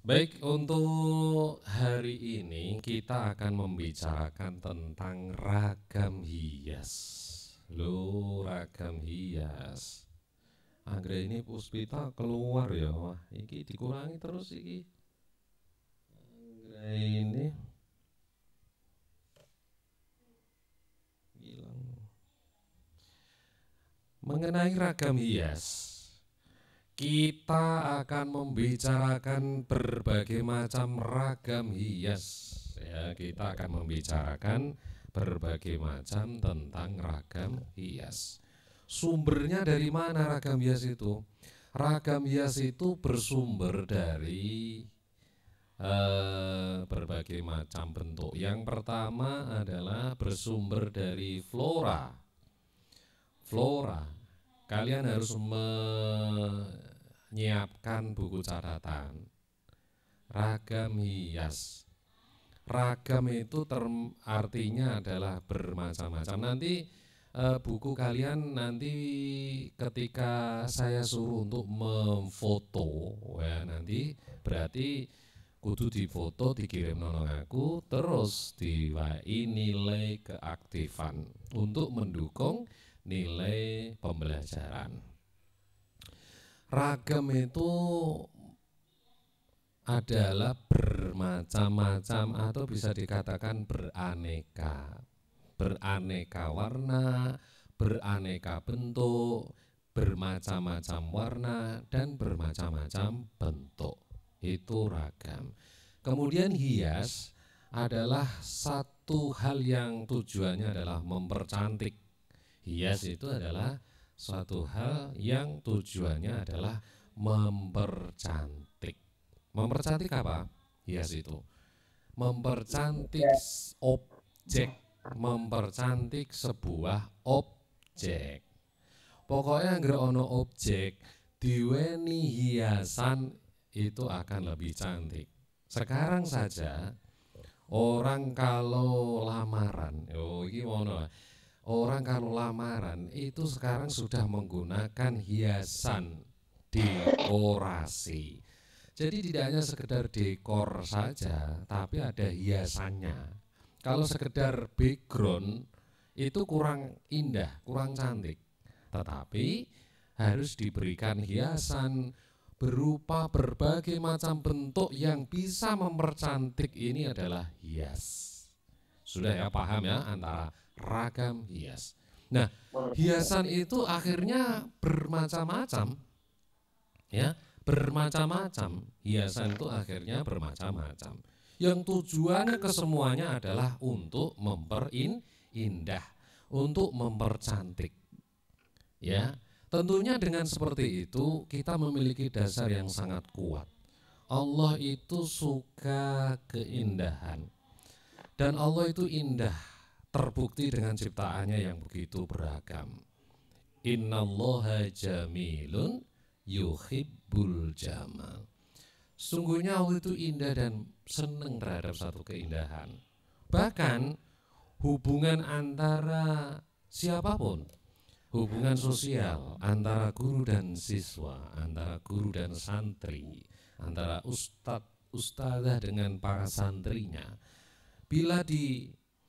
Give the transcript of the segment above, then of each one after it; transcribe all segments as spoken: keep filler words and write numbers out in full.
Baik, untuk hari ini kita akan membicarakan tentang ragam hias. Loh, ragam hias. Anggere ini Puspita keluar ya. Wah, iki dikurangi terus iki. Anggere ini hilang. Mengenai ragam hias, kita akan membicarakan berbagai macam ragam hias. Ya, kita akan membicarakan berbagai macam tentang ragam hias. Sumbernya dari mana ragam hias itu? Ragam hias itu bersumber dari eh, berbagai macam bentuk. Yang pertama adalah bersumber dari flora. Flora. Kalian harus menyiapkan buku catatan. Ragam hias. Ragam itu term, artinya adalah bermacam-macam. Nanti e, buku kalian nanti ketika saya suruh untuk memfoto, ya nanti berarti kudu difoto dikirim nolong aku, terus diwai nilai keaktifan untuk mendukung nilai pembelajaran. Ragam itu adalah bermacam-macam atau bisa dikatakan beraneka. Beraneka warna, beraneka bentuk, bermacam-macam warna, dan bermacam-macam bentuk. Itu ragam. Kemudian hias adalah satu hal yang tujuannya adalah mempercantik. Hias itu adalah suatu hal yang tujuannya adalah mempercantik. Mempercantik apa? Hias itu mempercantik objek, mempercantik sebuah objek. Pokoknya anggere ono objek diweni hiasan itu akan lebih cantik. Sekarang saja orang kalau lamaran, oh iki ono. Orang kalau lamaran itu sekarang sudah menggunakan hiasan dekorasi. Jadi tidak hanya sekedar dekor saja, tapi ada hiasannya. Kalau sekedar background itu kurang indah, kurang cantik. Tetapi harus diberikan hiasan berupa berbagai macam bentuk yang bisa mempercantik. Ini adalah hias. Sudah ya, paham ya antara ragam hias. Nah, hiasan itu akhirnya bermacam-macam. Ya, bermacam-macam. Hiasan itu akhirnya bermacam-macam. Yang tujuannya kesemuanya adalah untuk memperindah, untuk mempercantik. Ya, tentunya dengan seperti itu kita memiliki dasar yang sangat kuat. Allah itu suka keindahan. Dan Allah itu indah, terbukti dengan ciptaannya yang begitu beragam. Innallaha jamilun yuhibbul jamal. Sungguhnya Allah itu indah dan senang terhadap satu keindahan. Bahkan hubungan antara siapapun, hubungan sosial antara guru dan siswa, antara guru dan santri, antara ustadz, ustadzah dengan para santrinya, bila di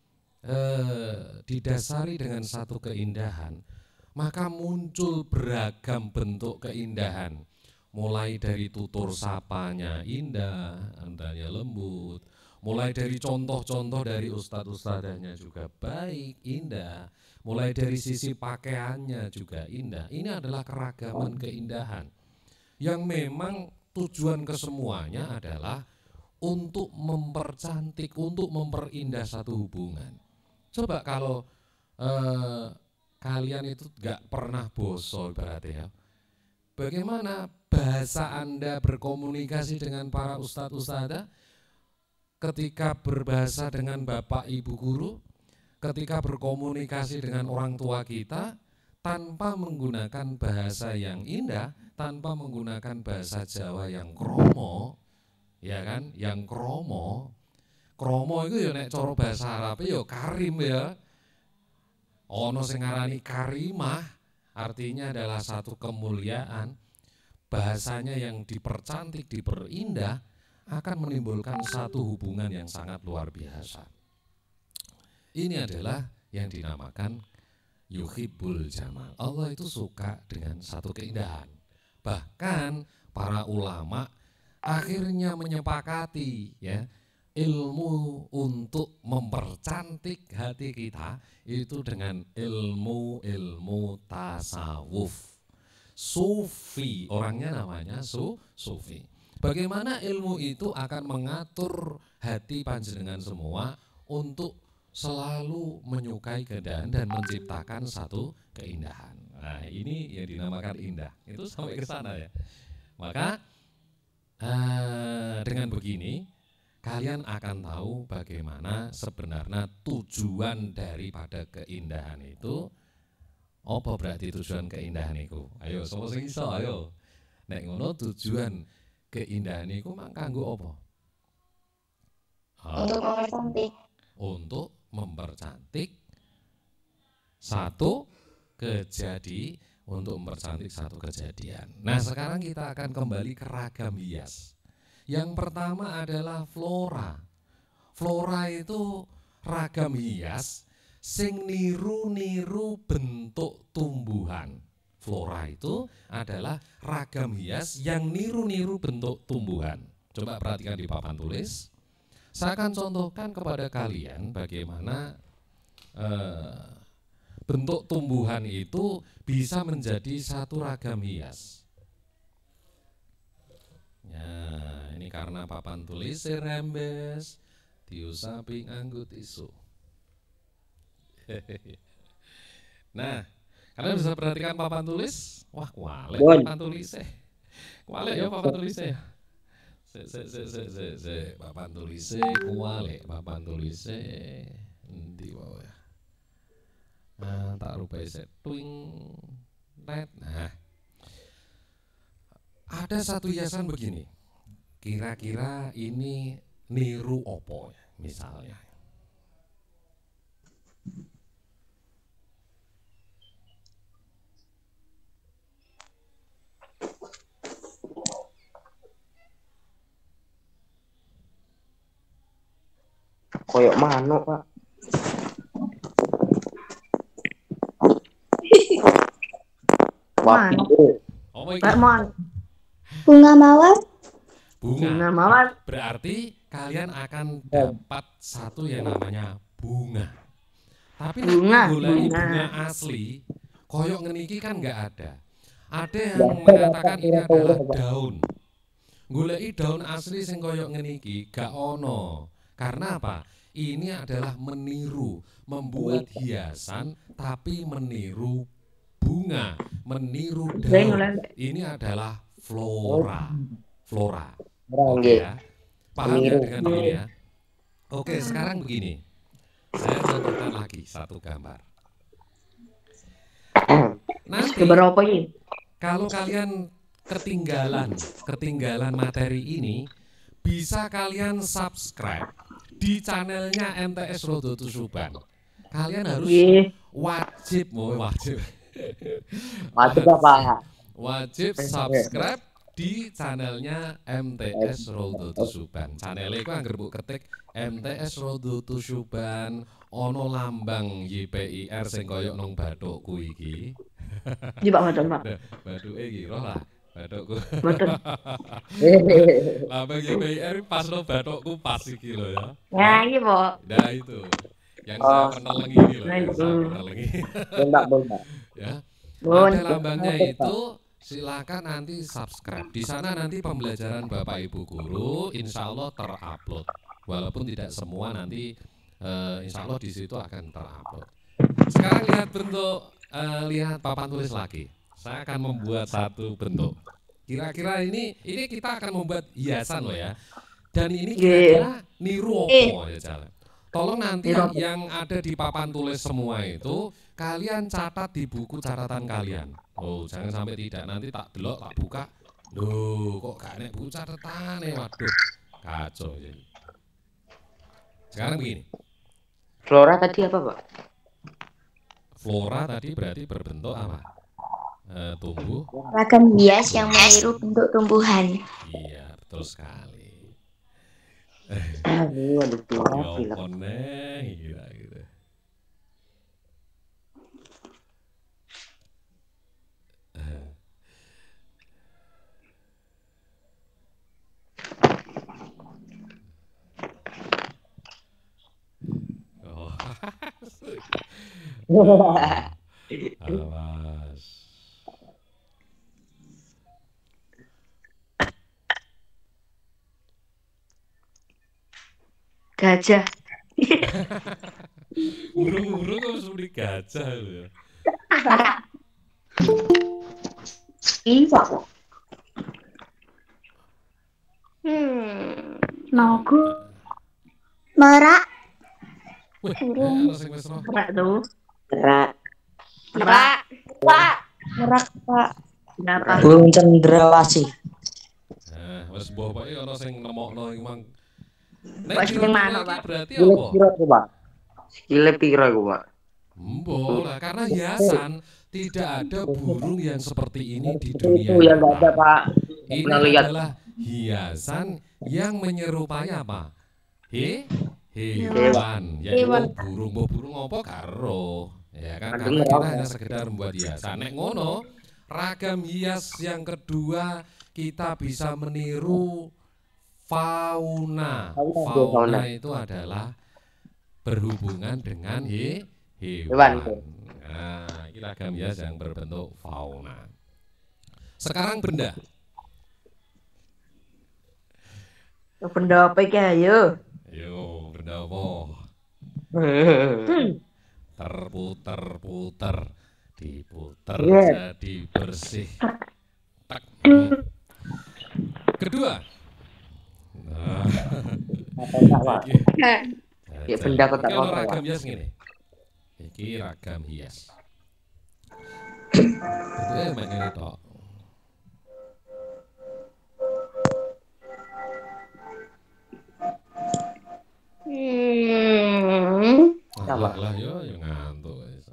eh, didasari dengan satu keindahan, maka muncul beragam bentuk keindahan. Mulai dari tutur sapanya indah, andanya lembut. Mulai dari contoh-contoh dari ustadz-ustadzahnya juga baik, indah. Mulai dari sisi pakaiannya juga indah. Ini adalah keragaman keindahan yang memang tujuan kesemuanya adalah untuk mempercantik, untuk memperindah satu hubungan. Coba kalau eh, kalian itu gak pernah boso berarti ya, bagaimana bahasa Anda berkomunikasi dengan para ustadz-ustadzah, ketika berbahasa dengan bapak ibu guru, ketika berkomunikasi dengan orang tua kita, tanpa menggunakan bahasa yang indah, tanpa menggunakan bahasa Jawa yang kromo, ya kan, yang kromo. Kromo itu ya nek cara bahasa Arab ya karim ya. Ono sing ngarani karimah, artinya adalah satu kemuliaan. Bahasanya yang dipercantik, diperindah, akan menimbulkan satu hubungan yang sangat luar biasa. Ini adalah yang dinamakan yuhibbul jamal. Allah itu suka dengan satu keindahan. Bahkan para ulama akhirnya menyepakati ya, ilmu untuk mempercantik hati kita itu dengan ilmu-ilmu tasawuf. Sufi, orangnya namanya su, sufi. Bagaimana ilmu itu akan mengatur hati panjenengan semua untuk selalu menyukai keindahan dan menciptakan satu keindahan. Nah, ini yang dinamakan indah. Itu sampai ke sana ya. Maka eh, dengan begini kalian akan tahu bagaimana sebenarnya tujuan daripada keindahan itu. Apa berarti tujuan keindahan itu? Ayo, semua sing iso, ayo. Nek ngono tujuan keindahan itu mang kanggo apa? Untuk mempercantik. Untuk mempercantik satu kejadian, untuk mempercantik satu kejadian. Nah, sekarang kita akan kembali ke ragam hias. Yang pertama adalah flora. Flora itu ragam hias sing niru-niru bentuk tumbuhan. Flora itu adalah ragam hias yang niru-niru bentuk tumbuhan. Coba perhatikan di papan tulis. Saya akan contohkan kepada kalian bagaimana eh, bentuk tumbuhan itu bisa menjadi satu ragam hias. Ya, ini karena papan tulis rembes diusapi nganggo tisu. Nah, kalian bisa perhatikan papan tulis. Wah, kualek papan tulisnya. Kualek ya papan tulisnya. Se se se se se se papan tulisnya kualek, papan tulisnya endi wae. Nah, tak rubah setting net. Nah, ada satu hiasan begini. Kira-kira ini niru opo misalnya. Koyok manuk, Pak. Manuk. Oh, Pak Mon. Bunga mawar. Bunga. Bunga mawar. Berarti kalian akan dapat satu yang namanya bunga. Tapi Bunga, bunga, bunga. bunga asli, koyok ngeniki kan nggak ada. Ada yang mengatakan ini adalah daun. Goleki daun asli sing koyok ngeniki gak ono. Karena apa? Ini adalah meniru, membuat hiasan tapi meniru bunga, meniru daun. Ini adalah flora. Flora. Oke ya. Paham ya dengan ini ya? Oke, sekarang begini. Saya contohkan lagi satu gambar. Nanti Berapa ini? kalau kalian ketinggalan ketinggalan materi ini, bisa kalian subscribe di channelnya M T S Rodoto Suban. Kalian harus Ye. wajib, mau wajib, Wajib apa? wajib subscribe di channelnya M T S Rodoto Suban. Channelnya itu anggar mbok ketik M T S Rodoto Suban, ono lambang Y P I R sing koyok nang bathukku iki. Di Pak Madon, Pak. Bathuke iki roh lah, bathukku. Madon. Lambang Y P I R pas lo bathukku pas iki lho ya. Ya, iya, Pak. Nah itu yang saya penelengi ini loh, Nah, yang saya itu. penelengi. Bondak, bondak. Ya. Bon. Ada lambangnya itu, silakan nanti subscribe. Di sana nanti pembelajaran Bapak Ibu guru insya Allah terupload. Walaupun tidak semua nanti eh, insya Allah di situ akan terupload. Sekarang lihat bentuk, eh, lihat papan tulis lagi. Saya akan membuat satu bentuk. Kira-kira ini, ini kita akan membuat hiasan loh ya. Dan ini kira-kira niru opo ya jalan. Tolong nanti Niru. yang ada di papan tulis semua itu kalian catat di buku catatan kalian. Oh, jangan sampai tidak, nanti tak delok, tak buka. Loh, kok gak nek buku catatan ya, waduh. Kacau jadi. Sekarang begini. Flora tadi apa, Pak? Flora tadi berarti berbentuk apa? Eh, tumbuh. Ragam hias yang meniru bentuk tumbuhan. Iya, betul sekali. Aduh, aduh, Ya pilek, pilek. apa neng gila gitu. Oh, awas. Gajah. Burung-burung kok sudah gajah lu ya. Iwa. Hmm. Nogu. Merak. Wih, eh, Burung. ana sing wis roh. Merak tuh. Merak. Merak. Pak. Merak, Pak. Kenapa? Burung cendrawasih. Nah, wis mbah pokoke ana sing nemokno iki mang. Nek Wis ning mana, iki Pak? berarti Skile apa? piro ku, Pak? Skile piro ku, Pak? Mbok lah, karena hiasan tidak ada burung yang seperti ini di Itu dunia itu yang enggak ada, nyata. Pak. Ini Pernah lihat. adalah hiasan yang menyerupai apa? He, Hewan. hewan, yaitu Hewan. burung. Mbok burung apa karo? Ya kan, Kan karena denger kita apa? hanya sekedar membuat hiasan. Nek ngono, ragam hias yang kedua kita bisa meniru fauna. Fauna, Fauna fauna. itu adalah berhubungan dengan he, Hewan. hewan. Nah, ini ragam hias yang berbentuk fauna. Sekarang benda. Benda apa iki ayo? Yo, benda apa? Terputer-puter, diputer Iya. jadi bersih. Tak. Kedua. Nah, Apa enggak, Pak? iki. Ya, benda kotak Iki ono kotak, ragam Pak. hias ngene. Iki ragam hias. Bentuknya mek ngene tok. Hmm. Lah lah yo yo ngantuk iso.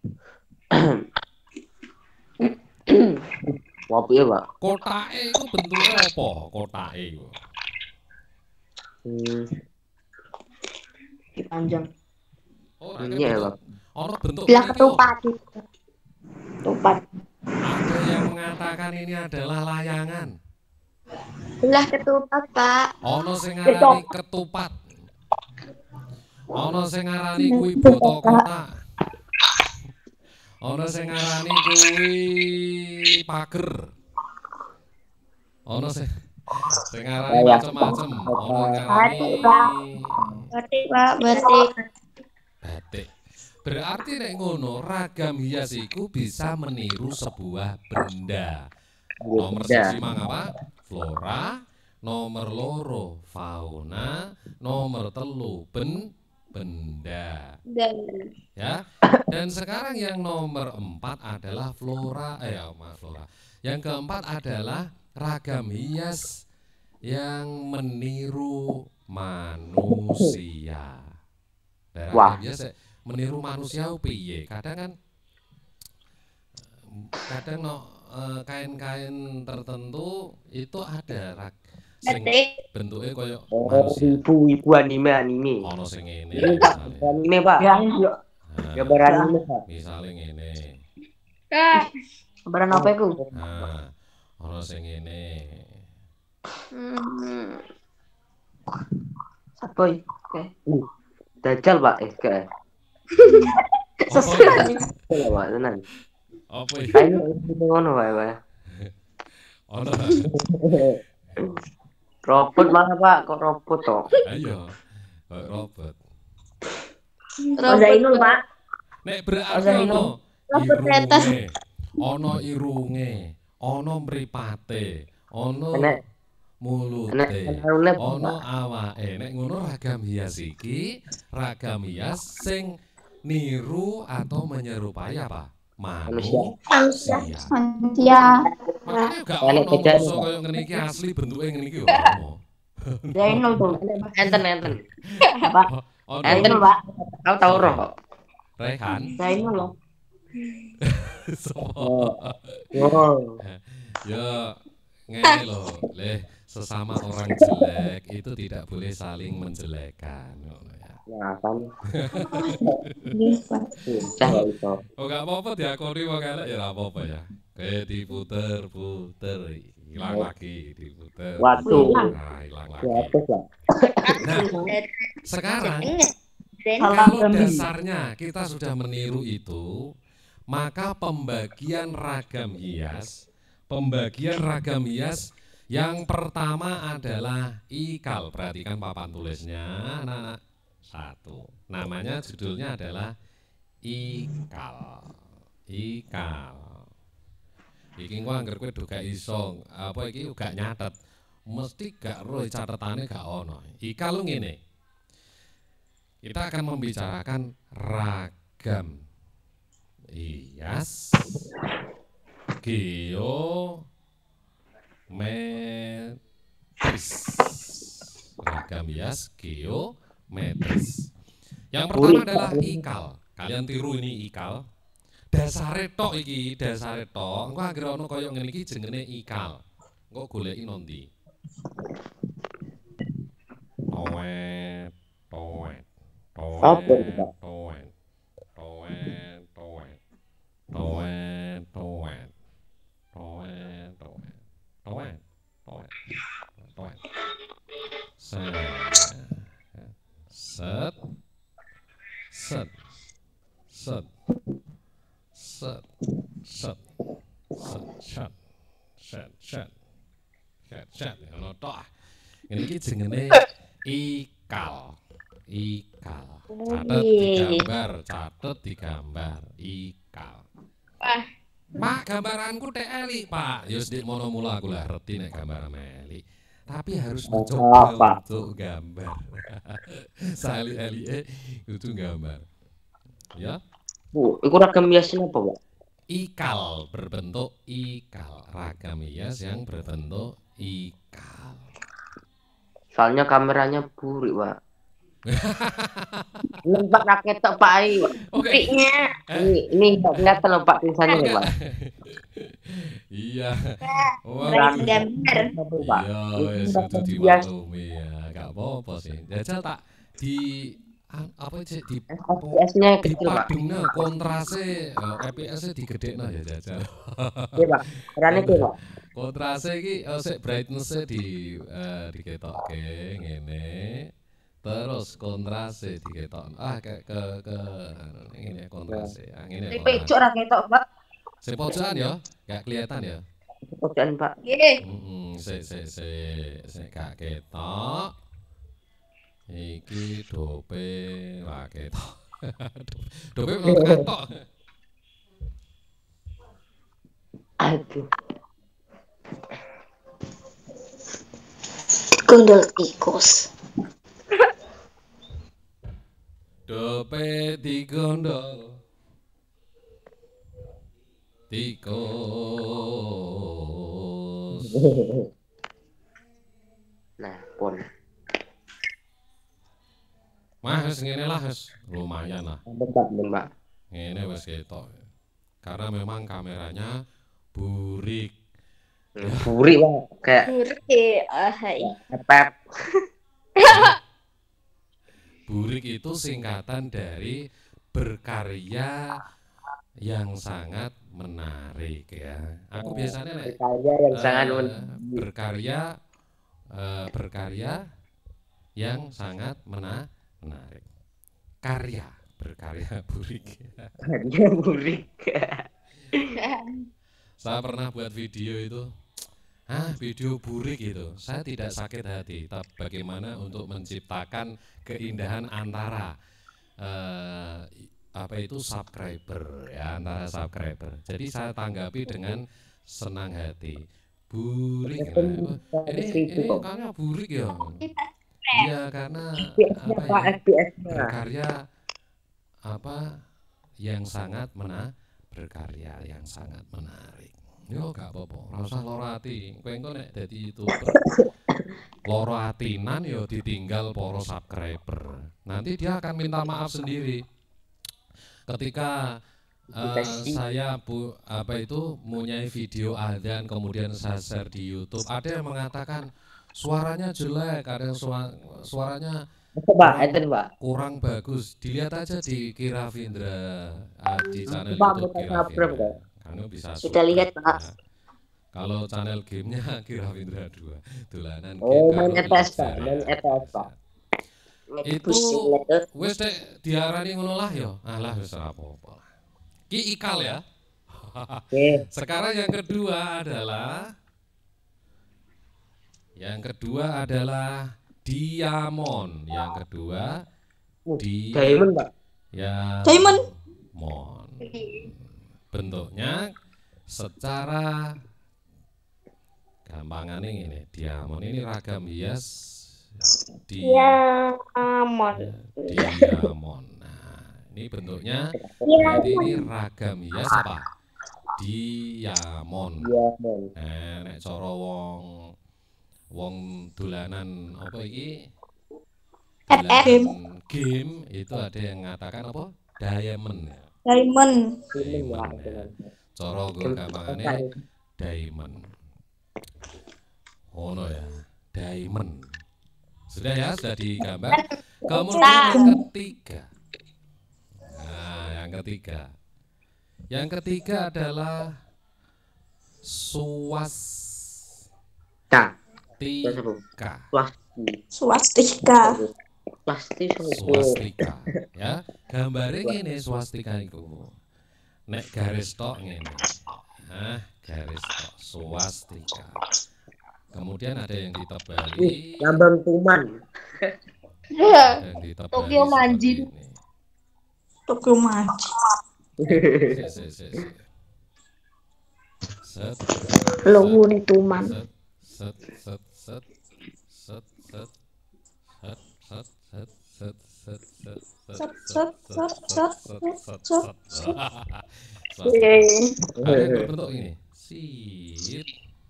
Ngopi ya, Pak? Kotake iku bentuke apa? Kotake iku. Hmm. Panjang. Oh, Iya, bentuk. Pak. Ono bentuk Belah ngene iki, ketupat. Tupat. Ada yang mengatakan ini adalah layangan. Belah ketupat, Pak. Ono sing ngarani ketupat. Ono sing ngarani kuwi boto kotak. Ono sing ngarani kuwi pager. Ono sing sing ngarani Layak. macam-macam. Ono yang ngarani Batik, Pak. Batik. batik. Berarti nek ngono ragam hias iku bisa meniru sebuah benda. Nomor Benda. siji mang apa? Flora. Nomor loro fauna. Nomor telu ben benda. Dan Ya. Dan sekarang yang nomor empat adalah flora. Eh, ya, maaf flora. Yang keempat adalah ragam hias yang meniru manusia. Dan Wah. ragam hias meniru manusia piye? Kadang kan kadang no eh, kain-kain tertentu itu ada rag sing batik. bentuknya koyo Oh, manusia. ibu ibu anime anime. Ono sing ngene Ini, Pak, misale. anime, Pak. Yang yuk. Nah, Gambar anime, Pak. misale ngene. Kak. Gambaran apa iku? Nah, ono sing ngene. Hmm. Saboy. Oke. Dajjal, Pak. Eh, kayak. Sesuai. Iya, Pak, tenan. Apa iki? Kayaknya itu ngono, Pak, Pak. Ono. Robot malah, Pak. Kok robot toh? Ayo. Kayak robot. Zainul, Pak. Nek berarti Oke, ono Robot kereta. irunge. Ono irunge, ono mripate, ono Enek. mulute, Enek anune, ono Pak. awake. Nek ngono ragam hias iki, ragam hias sing niru atau menyerupai apa? Manusia. Manusia. Manusia. Makanya gak Enek ono bedanya, manusia Pak. koyo ngene iki asli bentuke ngene iki ora ono. Zainul tuh. Enten, enten. Apa? Ono Enten, Zainul, Pak. Kau tahu roh kok? Rehan. Zainul loh. Sopo? Oh. Oh. Ya ngene loh, leh sesama orang jelek itu tidak boleh saling menjelekkan. Ngono ya. Nah, kan Bisa. susah ya itu. Oh gak apa-apa diakoni wong elek ya ora apa-apa ya. Kayak diputer-puter, hilang lagi, diputer. Waduh. Nah, hilang lagi. Ya, terus ya. Nah, sekarang Salah kalau gambar. dasarnya kita sudah meniru itu, maka pembagian ragam hias, pembagian ragam hias yang pertama adalah ikal. Perhatikan papan tulisnya, anak-anak. Satu. Namanya judulnya adalah ikal. Ikal. Iki gua anggar kowe do gak iso, apa iki gak nyatet. Mesti gak roh catetane gak ono. Ikal lu ngene. Kita akan membicarakan ragam hias geometris. Ragam hias geometris. Yang pertama adalah ikal. Kalian tiru ini ikal. Dasare tok iki, dasare tok. Engko anggere ana kaya ngene iki jenenge ikal. Engko goleki nondi. Toet, toet. Apa itu, Pak? Toet. Toet, toet. Toet, toet. Toet, toet. Toet, toet. Toet. Set. Set. Set. Set. Set. Set. Set. Set. Set. Set. Set. Set. Ngono tok. Ini iki jenenge ikal. Ikal. Catet digambar, catet digambar, ikal. Wah. Pak, gambaranku teh elik, Pak. Ya sik mono mula aku lah ngerti nek gambar elik. Tapi harus mencoba Apa? untuk gambar. Sali-elike kudu gambar. Ya. Bu, iku ragam hiasnya apa, Pak? Ikal berbentuk ikal, ragam hias yang berbentuk ikal. Soalnya kameranya burik, Pak. Lempak raket tok, Pak. Ai. Oke. Piknya. Ini ini enggak kelihatan loh, Pak, tulisannya loh, Pak. Iya. Wah, Berani gambar. Pak. iya, Ini wes ragam itu hias. dimaklumi ya, gak apa-apa sih. Jajal tak di an- apa sih di F P S-nya di kecil, Pak. padungna kontrase, F P S-nya digedekno ya jajal. Iya, Pak. Caranya ki, Pak. Kontrase iki eh, sik brightness-e di eh, diketokke ngene. Terus kontrase diketok. Ah ke ke ke anu, ngene kontrase. Ah ngene. Tapi pecuk ra ketok, Pak. Sing pojokan ya, gak kelihatan ya. Pekerjaan, Pak. Ye. Heeh, sik sik sik sik gak ketok. Iki dope ra ketok. Dope belum ketok. Aduh. Gundul tikus. Dope digondol. Tikus. Nah, pun. Mas ngene lah wis lumayan lah. Bentar, Mbak. Ngene wis ketok. Karena memang kameranya burik. Burik, Pak. Kayak Buri. Ah, hai. ngepep. Burik itu singkatan dari berkarya yang sangat menarik ya. Aku biasanya nek Karya yang eh, sangat men- berkarya eh, berkarya yang sangat mena- menarik. Karya berkarya burik. Karya burik. Saya pernah buat video itu. Ah, video burik itu. Saya tidak sakit hati. Tapi bagaimana untuk menciptakan keindahan antara eh, apa itu subscriber ya, antara subscriber. Jadi saya tanggapi dengan senang hati. Burik. Nah, ini ini karena burik ya. Iya, karena F P S-nya, apa Pak, ya? F P S-nya. Berkarya apa yang sangat mena berkarya yang sangat menarik. Yo gak apa-apa, ora usah lara ati. Kowe engko nek dadi YouTuber lara atinan yo ditinggal para subscriber. Nanti dia akan minta maaf sendiri. Ketika eh, saya bu apa itu mempunyai video adzan kemudian saya share di YouTube. Ada yang mengatakan suaranya jelek, ada yang sua- suaranya Pak, kurang itu Pak. kurang bagus. Dilihat aja di Kira Findra, ah, di channel Pak, YouTube kita Kira subscribe, Findra. Pak. Kamu bisa Kita subscribe, lihat, Pak. ya. Kalau channel gamenya Kira Findra dua, dolanan Oh, game main karo E T S, belajar, Pak. Main ya. E T S, Pak. Itu wis nek diarani ngono lah ya. Alah wis ora apa-apa. Ki ikal ya. Oke. Sekarang yang kedua adalah yang kedua adalah diamond. Yang kedua Uh, di Diamond, Pak. ya Diamond. mon. Bentuknya secara gampangannya ini diamond ini ragam hias di Diamond. ya, diamond. Nah, ini bentuknya berarti ini ragam hias apa? Diamond. Diamond. Nah, nek cara wong wong dolanan apa iki? F F. Dolanan game itu ada yang mengatakan apa? Diamond. ya. Diamond. Diamond. Ya. Cara gue gampangane diamond. Oh no ya, diamond. Sudah ya, sudah digambar. Kemudian yang ketiga. Nah, yang ketiga. Yang ketiga adalah swastika. Nah, plastik. Swastika. Plastik sama Swastika, ya. Gambarnya ini swastika itu. Nek garis tok ngene. Nah, garis tok swastika. Kemudian ada yang ditebali, lambang tuman. ada yang ditebali Tokyo seperti Manji. ini. Tokyo Manji. Si, si, si, si. Set, Luhun tuman. set, set, set, set, set, set, set, set, set, set, set, Set, set, set, set, set, set, set. Ada yang berbentuk ini. Sit.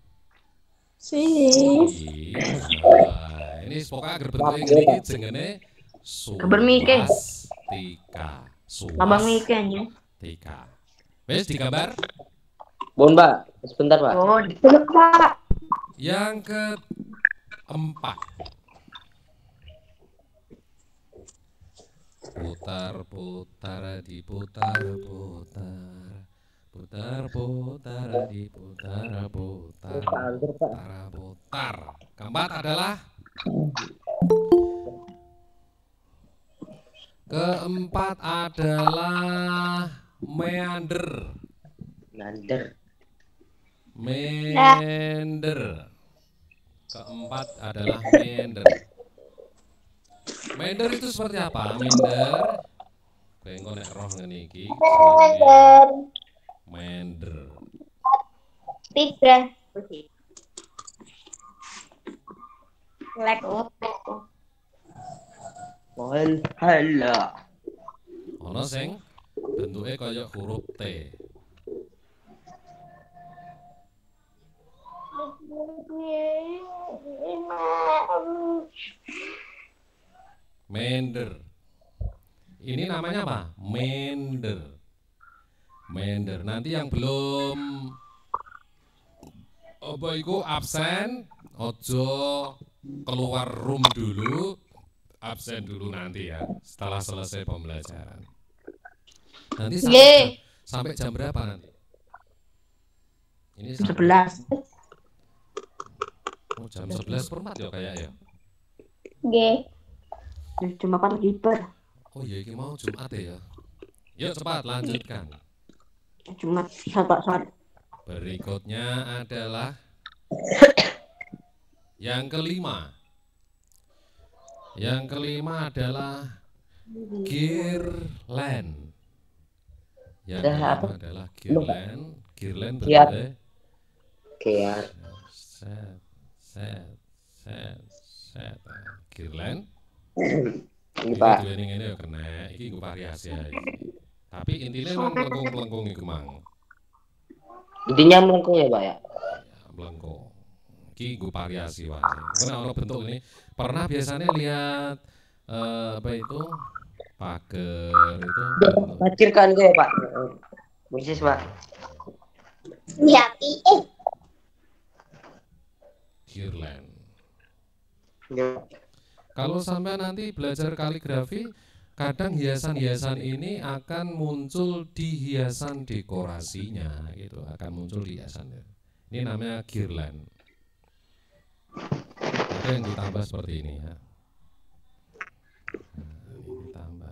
Sih. Nah, ini pokoknya agar bentuknya gini iki jenenge Gambar Mike. swastika. Lambang Mike aja. Swastika. Wes digambar. Bon, Pak. Sebentar, Pak. Oh, dulu Pak. Yang keempat. Putar-putar diputar-putar. Putar-putar diputar-putar. Anggur, Pak. Putar-putar. Keempat adalah keempat adalah meander. Nander. Meander. Keempat adalah meander. Meander itu seperti apa? Meander. Kowe engko nek roh ngene iki. jenenge Meander. Tiga. Lek Wal hala. Ono sing bentuke kaya huruf T. Meander. Ini namanya apa? Meander. Meander. Nanti yang belum apa iku absen, ojo keluar room dulu, absen dulu nanti ya, setelah selesai pembelajaran. Nanti sampai Ye. jam, sampai jam berapa nanti? Ini sampai- sebelas. Oh, jam sebelas per empat ya kayak ya. G. Cuma kan kiper. Oh iya, ini mau Jumat ya. Yuk cepat lanjutkan. Cuma satu saat. Berikutnya adalah yang kelima. Yang kelima adalah girland. Yang Ada kelima apa? adalah girland. Girland Kiat. bentuknya Kiat. set, set, set, set. Girland. Ini, Ini Pak. dua ini ini kena. Ini gue variasi aja. Tapi intinya memang pelengkung-pelengkung itu mang. Intinya melengkung ya, Pak ya. Ya, melengkung. Ki gue variasi wae. Karena ono bentuk ini pernah biasanya lihat eh, apa itu pagar itu bentuk- Pacir kan ya, Pak. Persis, Pak. Hati eh Girland. Ya. Kalau sampai nanti belajar kaligrafi, kadang hiasan-hiasan ini akan muncul di hiasan dekorasinya, gitu, akan muncul di hiasan. Ini namanya girland. Ada yang ditambah seperti ini ya. Nah, ini ditambah.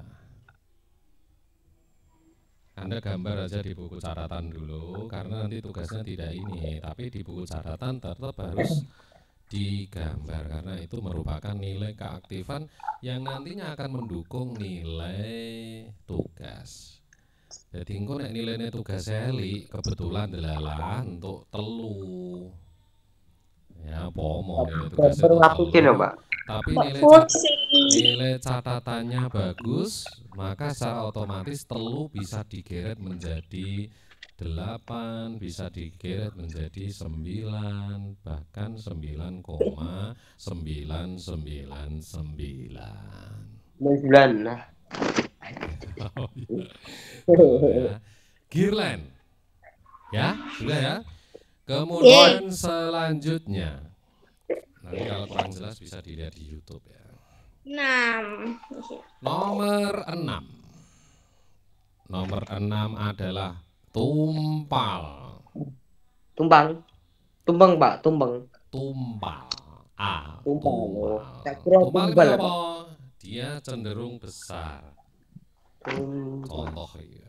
Anda gambar aja di buku catatan dulu, karena nanti tugasnya tidak ini, tapi di buku catatan tetap harus digambar, karena itu merupakan nilai keaktifan yang nantinya akan mendukung nilai tugas. Jadi engko nek nilainya tugas elik kebetulan delalah untuk telu. Ya pomo nilai tugas itu Baru ngapusin ya, telu. Pak. Tapi Mbak nilai cat- Putri. nilai catatannya bagus, maka secara otomatis telu bisa digeret menjadi delapan, bisa digeret menjadi sembilan, bahkan sembilan koma sembilan sembilan sembilan. Bulan nah. Oh, iya. Oh, ya. Girland. Ya, sudah ya. Kemudian selanjutnya, nanti kalau kurang jelas bisa dilihat di YouTube ya. enam. Nomor enam. Nomor enam adalah tumpal. Tumpang. Tumpang, Pak, tumpang. Tumpal. A. Tumpal. Tumpal. Tak kira Tumpal itu tumpal, apa? Dia cenderung besar. Tumpang. Contoh ya.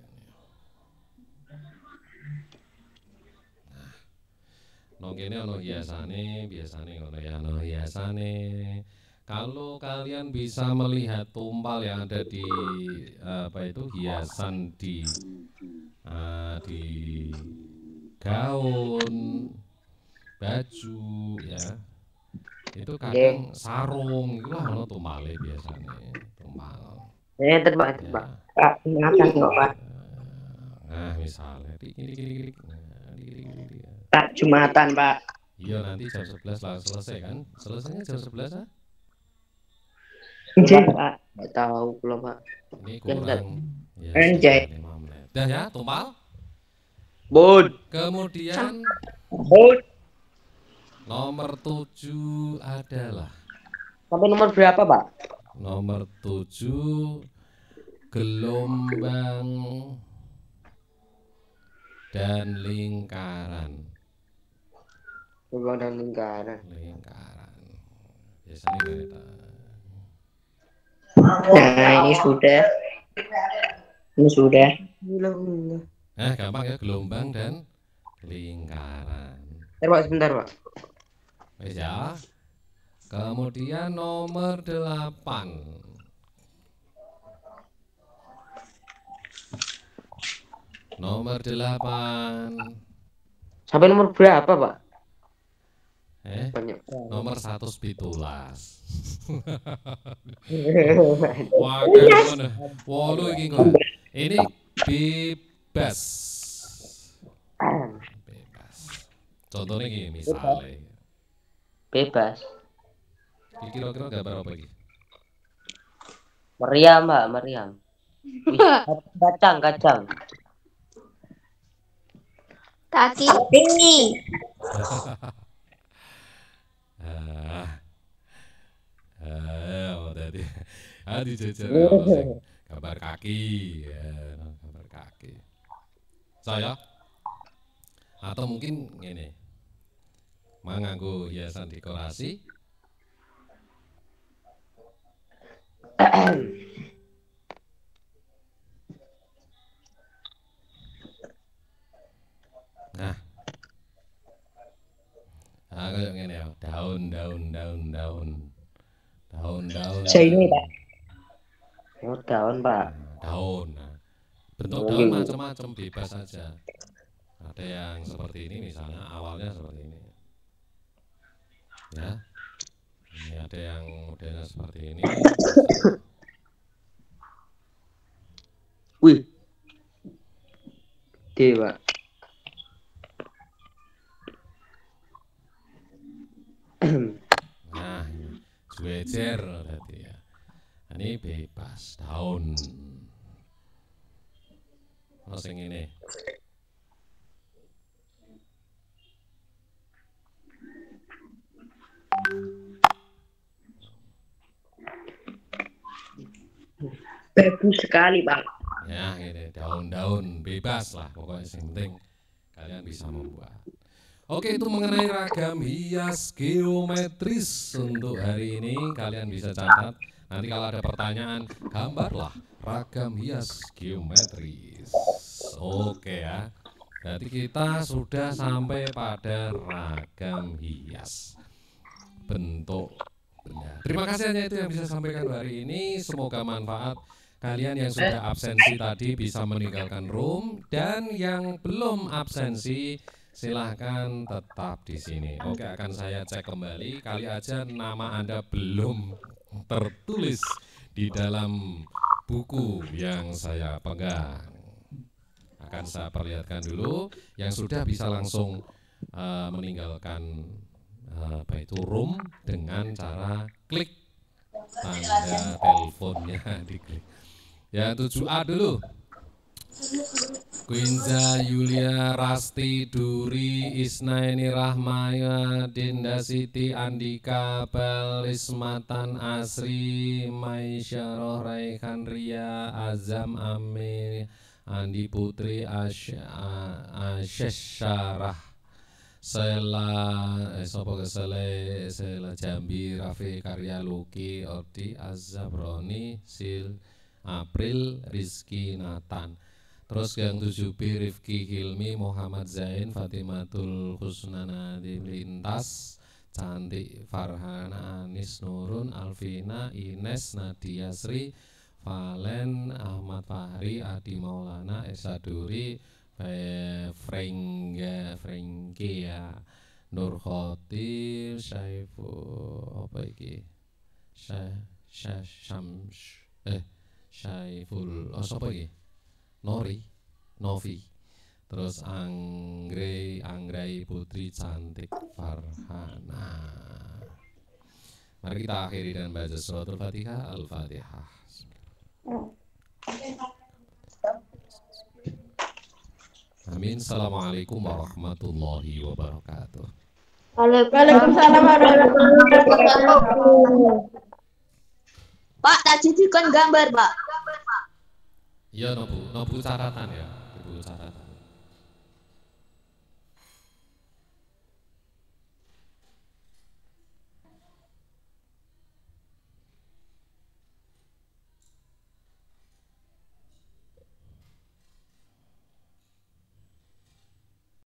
No kene ono hiasane, biasane ngono ya, ono hiasane. Kalau kalian bisa melihat tumpal yang ada di apa itu hiasan di uh, di gaun, baju ya. Itu kadang sarung itu lah ono tumpale biasanya, tumpal. Eh, enten, Pak, enten, Ya. Pak. Pak, ingatan kok, Pak. Nah, misalnya dik, dik, dik, dik, dik. Nah, dik, dik, dik, dik. Pak, Jumatan, Pak. Iya nanti jam sebelas lah selesai kan? Selesainya jam sebelas ah? Iya, Pak. Enggak tahu belum, Pak. Ini kurang ya, Anjay. sekitar lima menit. Dah ya, tumpal. Bud. Kemudian Bud. nomor tujuh adalah Sampai nomor berapa, Pak? nomor tujuh gelombang dan lingkaran. Gelombang dan lingkaran. Lingkaran. Biasanya kita Nah, ini sudah. Ini sudah. eh gampang ya, gelombang dan lingkaran. Sebentar, Pak, sebentar, Pak. Wes ya. Kemudian nomor delapan. Nomor delapan. Sampai nomor berapa, Pak? Eh, Banyak. nomor satu pitulas. Wah, gimana? Walu iki kok. Ini bebas. Bebas. Contohnya gini misalnya. Bebas. Iki kira-kira gambar apa iki? Meriam, Mbak, meriam. Wih, kacang, kacang. Kaki. Ah. Ah, oh, tadi. Ah, dijejer apa sih? Gambar kaki, ya, gambar kaki. Saya atau mungkin ini manganggo hiasan dekorasi. Nah, ah kayak gini ya, daun, daun, daun, daun, daun, daun. Saya ini, Pak. Oh, daun, Pak. Nah, daun. Nah, bentuk Oh, daun gitu. macam-macam, bebas saja. Ada yang seperti ini misalnya, awalnya seperti ini. Ya. Ini ada yang modelnya seperti ini. Wih. D, Pak. Nah, ini juejer berarti ya. Ini bebas daun. ono sing ngene. Bagus sekali, Bang. Ya, ini daun-daun bebas lah, pokoknya yang penting kalian bisa membuat. Oke, itu mengenai ragam hias geometris untuk hari ini kalian bisa catat. Nanti kalau ada pertanyaan, gambarlah ragam hias geometris. Oke ya. Berarti kita sudah sampai pada ragam hias bentuk benda. Terima kasih hanya itu yang bisa sampaikan hari ini. Semoga manfaat. Kalian yang sudah absensi tadi bisa meninggalkan room, dan yang belum absensi silahkan tetap di sini. Oke, akan saya cek kembali. Kali aja nama Anda belum tertulis di dalam buku yang saya pegang. Akan saya perlihatkan dulu. Yang sudah bisa langsung uh, meninggalkan uh, apa itu room dengan cara klik tanda teleponnya diklik. Ya, tujuh A dulu. Quinza, Yulia, Rasti, Duri, Isnaini, Rahmaya, Dinda, Siti, Andika, Bel, Ismatan, Asri, Maisyarah, Raihan, Ria, Azam, Amir, Andi Putri, Asyesharah, Sela, eh, Sopo Kesele, Sela Jambi, Rafi, Karya Luki, Odi, Azabroni, Sil, April, Rizky, Nathan. Terus yang tujuh B, Rifki, Hilmi, Muhammad Zain, Fatimatul Husnana di Lintas, Cantik, Farhana, Anis, Nurun, Alvina, Ines, Nadia Sri, Valen, Ahmad Fahri, Adi Maulana, Esa Duri, Frengga, Frengkia, Nur Khotir, Syaifu, apa iki? Syah, Syah, Syams, eh, Syaiful, oh siapa iki? Nori, Novi, terus Anggrei, Anggrei Putri Cantik, Farhana. Mari kita akhiri dengan baca suratul Fatihah. Al-Fatihah. Amin. Assalamualaikum warahmatullahi wabarakatuh. Waalaikumsalam warahmatullahi wabarakatuh. Pak, tadi dikon gambar, Pak. Iya, nobu, nobu catatan ya, nobu catatan.